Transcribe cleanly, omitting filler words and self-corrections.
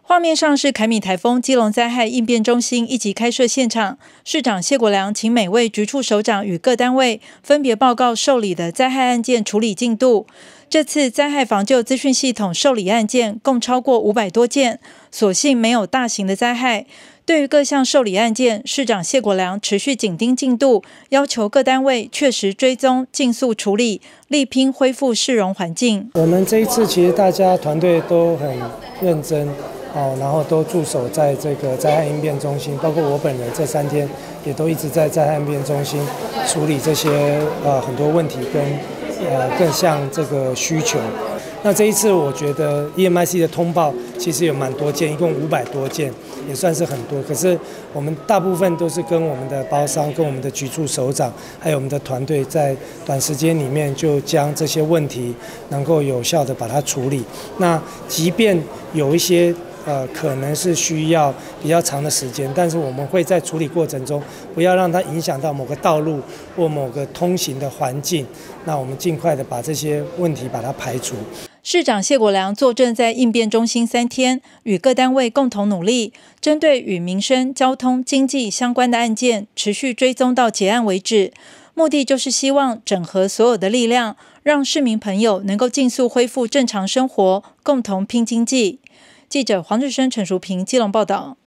画面上是凯米台风基隆灾害应变中心一级开设现场，市长谢国良请每位局处首长与各单位分别报告受理的灾害案件处理进度。这次灾害防救资讯系统受理案件共超过500多件，所幸没有大型的灾害。对于各项受理案件，市长谢国良持续紧盯进度，要求各单位确实追踪、尽速处理，力拼恢复市容环境。 我们这一次其实大家团队都很认真。然后都驻守在这个灾害应变中心，包括我本人这3天也都一直在灾害应变中心处理这些很多问题跟更像这个需求。那这一次我觉得 EMIC 的通报其实有蛮多件，一共500多件，也算是很多。可是我们大部分都是跟我们的包商、跟我们的局处首长，还有我们的团队，在短时间里面就将这些问题能够有效的把它处理。那即便有一些可能是需要比较长的时间，但是我们会在处理过程中不要让它影响到某个道路或某个通行的环境，那我们尽快的把这些问题把它排除。 市长谢国良坐镇在应变中心3天，与各单位共同努力，针对与民生、交通、经济相关的案件，持续追踪到结案为止。目的就是希望整合所有的力量，让市民朋友能够尽速恢复正常生活，共同拼经济。记者黄志生、陈淑平基隆报道。